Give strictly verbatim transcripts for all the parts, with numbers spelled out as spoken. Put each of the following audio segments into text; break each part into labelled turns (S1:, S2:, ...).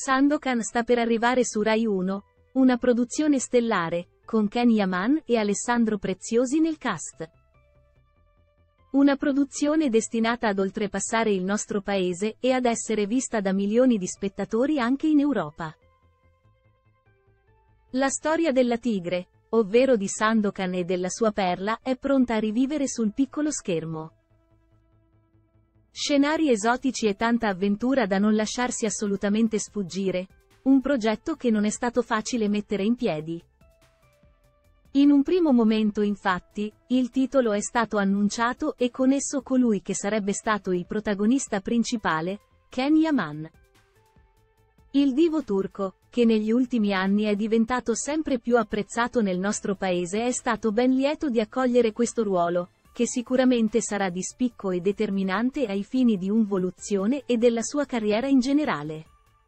S1: Sandokan sta per arrivare su Rai uno, una produzione stellare, con Ken Yaman e Alessandro Preziosi nel cast. Una produzione destinata ad oltrepassare il nostro paese e ad essere vista da milioni di spettatori anche in Europa. La storia della tigre, ovvero di Sandokan e della sua perla, è pronta a rivivere sul piccolo schermo. Scenari esotici e tanta avventura da non lasciarsi assolutamente sfuggire, un progetto che non è stato facile mettere in piedi. In un primo momento infatti, il titolo è stato annunciato e con esso colui che sarebbe stato il protagonista principale, Ken Yaman. Il divo turco, che negli ultimi anni è diventato sempre più apprezzato nel nostro paese, è stato ben lieto di accogliere questo ruolo, che sicuramente sarà di spicco e determinante ai fini di un'evoluzione e della sua carriera in generale.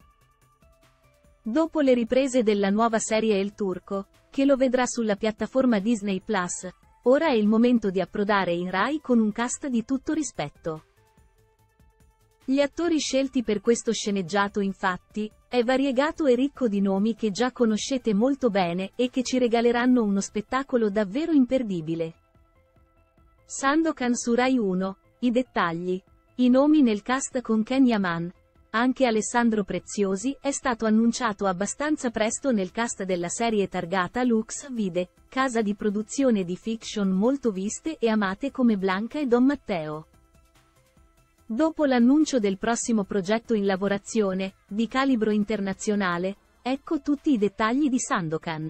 S1: Dopo le riprese della nuova serie El Turco, che lo vedrà sulla piattaforma Disney Plus, ora è il momento di approdare in Rai con un cast di tutto rispetto. Gli attori scelti per questo sceneggiato infatti, è variegato e ricco di nomi che già conoscete molto bene e che ci regaleranno uno spettacolo davvero imperdibile. Sandokan su Rai uno, i dettagli. I nomi nel cast con Ken Yaman. Anche Alessandro Preziosi è stato annunciato abbastanza presto nel cast della serie targata Lux Vide, casa di produzione di fiction molto viste e amate come Blanca e Don Matteo. Dopo l'annuncio del prossimo progetto in lavorazione, di calibro internazionale, ecco tutti i dettagli di Sandokan.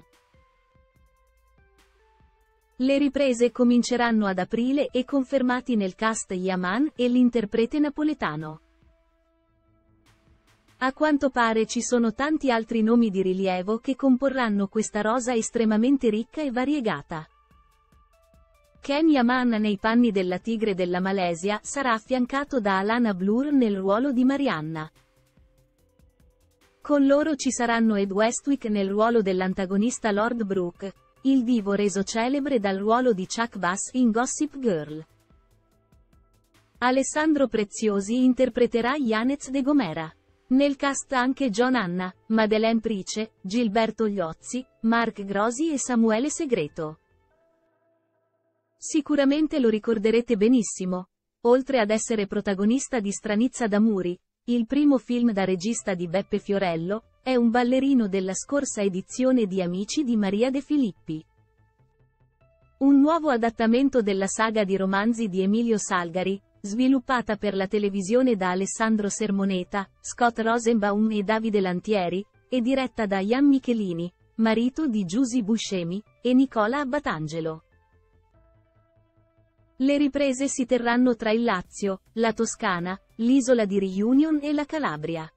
S1: Le riprese cominceranno ad aprile e confermati nel cast Yaman e l'interprete napoletano. A quanto pare ci sono tanti altri nomi di rilievo che comporranno questa rosa estremamente ricca e variegata. Ken Yaman nei panni della tigre della Malesia sarà affiancato da Alana Blur nel ruolo di Marianna. Con loro ci saranno Ed Westwick nel ruolo dell'antagonista Lord Brooke, il divo reso celebre dal ruolo di Chuck Bass in Gossip Girl. Alessandro Preziosi interpreterà Yanez de Gomera. Nel cast anche John Anna, Madeleine Price, Gilberto Gliozzi, Mark Grosi e Samuele Segreto. Sicuramente lo ricorderete benissimo. Oltre ad essere protagonista di Stranizza d'Amuri, il primo film da regista di Beppe Fiorello, è un ballerino della scorsa edizione di Amici di Maria De Filippi. Un nuovo adattamento della saga di romanzi di Emilio Salgari, sviluppata per la televisione da Alessandro Sermoneta, Scott Rosenbaum e Davide Lantieri, e diretta da Ian Michelini, marito di Giusy Buscemi, e Nicola Abbatangelo. Le riprese si terranno tra il Lazio, la Toscana, l'isola di Reunion e la Calabria.